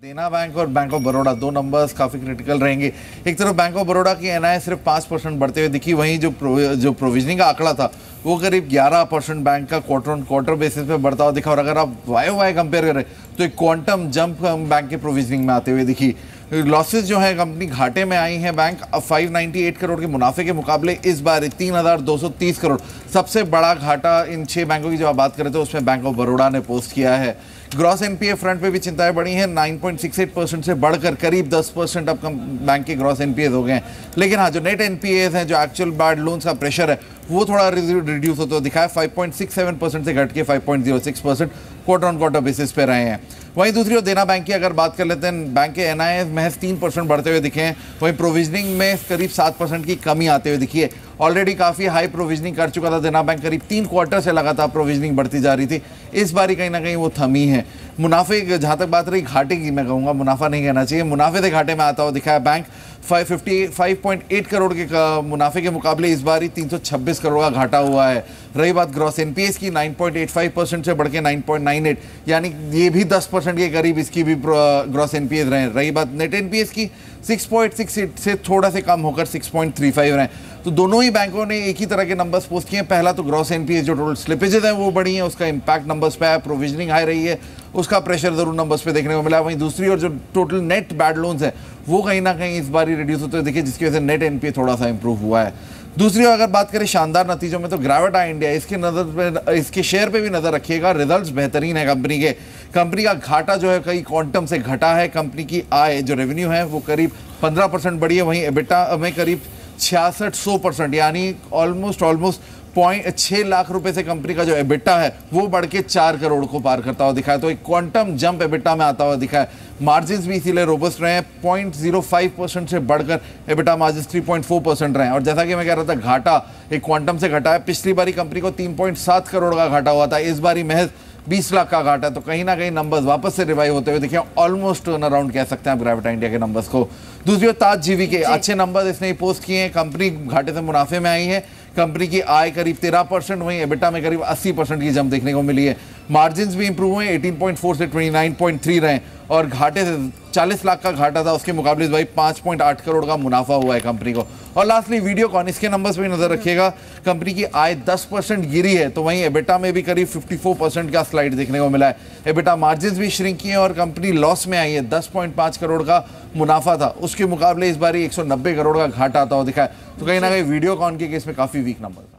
देना बैंक और bank of Baroda दो नंबर्स काफ़ी क्रिटिकल रहेंगे। एक तरफ बैंक ऑफ बड़ौदा की एनआई सिर्फ 5% बढ़ते हुए दिखी, वहीं जो प्रोविजनिंग का आंकड़ा था वो करीब 11% बैंक का क्वार्टर ऑन क्वार्टर बेसिस पे बढ़ता हुआ दिखा। और अगर आप वाई कंपेयर करें तो एक क्वांटम जंप बैंक के प्रोविजनिंग में आते हुए दिखी। लॉसेस जो है कंपनी घाटे में आई है। बैंक अब 598 करोड़ के मुनाफे के मुकाबले इस बार 3230 करोड़ सबसे बड़ा घाटा इन 6 बैंकों की जब आप बात करें तो उसमें बैंक ऑफ बड़ौदा ने पोस्ट किया है। ग्रॉस एनपीए फ्रंट पे भी चिंताएं बढ़ी हैं, 9.68% से बढ़कर करीब 10% अब बैंक के ग्रॉस एनपीए हो गए हैं। लेकिन हाँ, जो नेट एनपीए हैं, जो एक्चुअल बैड लोन्स का प्रेशर है, वो थोड़ा रिड्यूस होता दिखा है। 5.67% से घट के 5.06% क्वार्टर ऑन क्वार्टर बेसिस पे रहे हैं। वहीं दूसरी ओर देना बैंक की अगर बात कर लेते हैं, बैंक के एनआईए महज 3% बढ़ते हुए दिखे हैं। वहीं प्रोविजनिंग में करीब 7% की कमी आते हुए दिखी है। ऑलरेडी काफ़ी हाई प्रोविजनिंग कर चुका था देना बैंक, करीब 3 क्वार्टर से लगातार प्रोविजनिंग बढ़ती जा रही थी। इस बारी कहीं ना कहीं वो थमी है। मुनाफे जहाँ तक बात रही घाटे की, मैं कहूँगा मुनाफा नहीं कहना चाहिए, मुनाफे से घाटे में आता हुआ दिखा है। बैंक 558 करोड़ के मुनाफे के मुकाबले इस बार 326 करोड़ का घाटा हुआ है। रही बात ग्रॉस एनपीएस की, 9.85% से बढ़ के 9.98, यानी ये भी 10% के करीब इसकी भी ग्रॉस एनपीएस रहे। रही बात नेट एनपीएस की, 6.68 से थोड़ा से कम होकर 6.35 रहे। तो दोनों ही बैंकों ने एक ही तरह के नंबर्स पोस्ट किए हैं। पहला तो ग्रॉस एनपीएस जो टोटल स्लिपेजेस हैं वो बढ़ी हैं, उसका इंपैक्ट नंबर्स पे है। प्रोविजनिंग हाई रही है, उसका प्रेशर जरूर नंबर्स पे देखने को मिला। वहीं दूसरी ओर जो टोटल नेट बैड लोन्स है वो कहीं ना कहीं इस बार रिड्यूस होते हुए दिखे, जिसकी वजह से नेट एनपीए थोड़ा सा इंप्रूव हुआ है। दूसरी ओर अगर बात करें शानदार नतीजों में तो ग्रेविटा इंडिया, इसकी नजर पे, इसके शेयर पे भी नजर रखिएगा। रिजल्ट्स बेहतरीन है कंपनी के। कंपनी का घाटा जो है कई क्वांटम से घटा है। कंपनी की आय जो रेवेन्यू है वो करीब 15% बढ़ी है। वहीं एबिटा में करीब 6600%, यानी ऑलमोस्ट 6 लाख रुपए से कंपनी का जो एबिटा है वो बढ़ के 4 करोड़ को पार करता हुआ दिखा है। तो एक क्वांटम जंप एबिटा में आता हुआ दिखा है। मार्जिन्स भी इसीलिए रोबस्ट रहे हैं, 0.05% से बढ़कर एबिटा मार्जिन्स 3.4% रहे हैं। और जैसा कि मैं कह रहा था, घाटा एक क्वांटम से घटा है। पिछली बारी कंपनी को 3.7 करोड़ का घाटा हुआ था, इस बारी महज 20 लाख का घाटा है। तो कहीं ना कहीं नंबर्स वापस से रिवाइव होते हुए दिखे, ऑलमोस्ट टर्न अराउंड कह सकते हैं आप ग्रेविटा इंडिया के नंबर्स को। दूसरी ओर ताज जीवी के अच्छे नंबर्स इसने पोस्ट किए हैं। कंपनी घाटे से मुनाफे में आई है। कंपनी की आय करीब 13%, वहीं एबिटा में करीब 80% की जंप देखने को मिली है। मार्जिन्स भी इंप्रूव हुए, 18.4 से 29.3 रहे। और घाटे से 40 लाख का घाटा था, उसके मुकाबले भाई 5.8 करोड़ का मुनाफा हुआ है कंपनी को। और लास्टली वीडियोकॉन, इसके नंबर्स पे नजर रखिएगा। कंपनी की आय 10% गिरी है, तो वहीं एबिटा में भी करीब 54% का स्लाइड देखने को मिला है। एबिटा मार्जिन्स भी श्रिंक किए और कंपनी लॉस में आई है। 10.5 करोड़ का मुनाफा था, उसके मुकाबले इस बार 190 करोड़ का घाटा आता हुआ दिखा है। तो कहीं ना कहीं वीडियोकॉन के केस में काफी वीक नंबर।